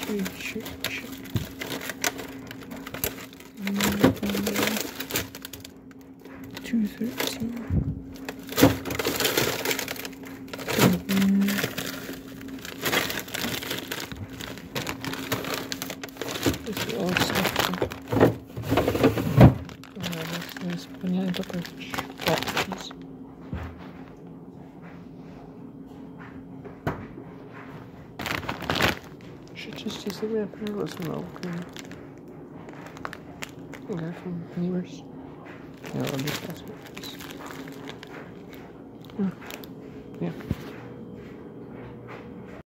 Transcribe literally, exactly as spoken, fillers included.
Wait, shit, shit. two thirteen. This is all stuff. To jest powinienem to powiedzieć. Please. Should just use the wrapper or smoke and go from neighbors. No, I'll just pass it. Yeah.